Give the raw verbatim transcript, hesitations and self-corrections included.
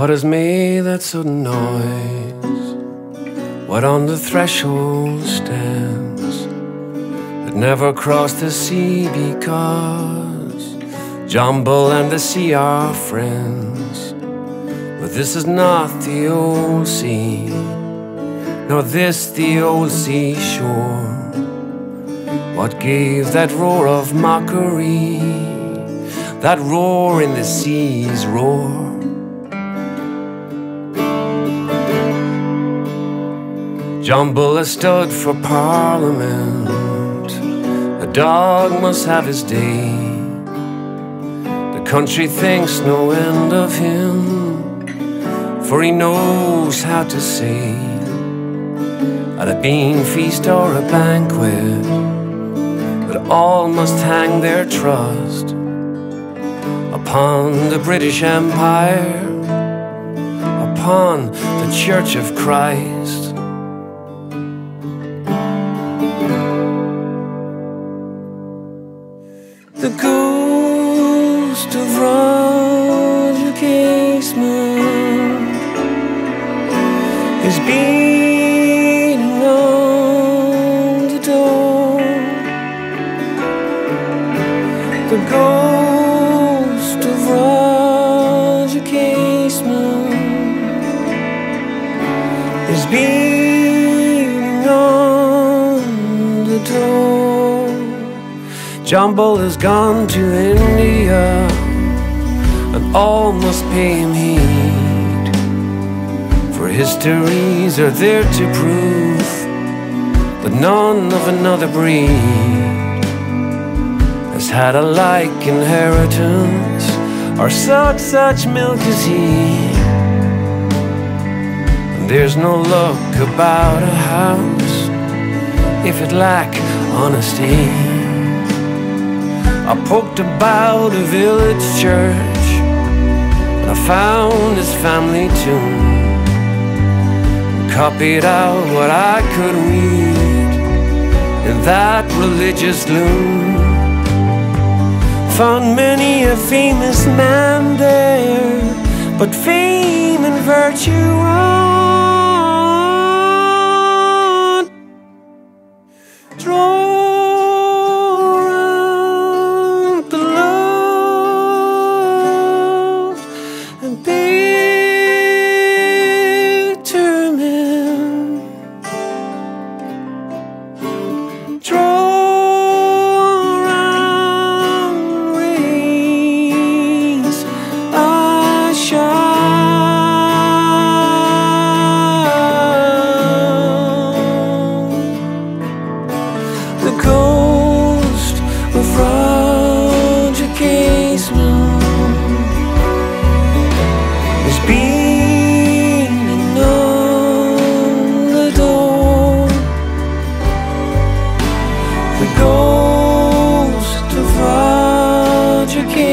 What has made that sudden noise? What on the threshold stands that never crossed the sea? Because Jumble and the sea are friends, but this is not the old sea, nor this the old seashore. What gave that roar of mockery, that roar in the sea's roar? Jumble has stood for Parliament. A dog must have his day. The country thinks no end of him, for he knows how to say, at a bean feast or a banquet, that all must hang their trust upon the British Empire, upon the Church of Christ. The ghost of Roger Casement is beating on the door. The ghost of Roger Casement is beating on the door. Jumble has gone to India, and all must pay him heed, for histories are there to prove that none of another breed has had a like inheritance, or such such milk as he. And there's no luck about a house if it lack honesty. I poked about a village church, and I found his family tune, and copied out what I could read in that religious loom. Found many a famous man there, but fame and virtue on draw the ghost of Roger Casement.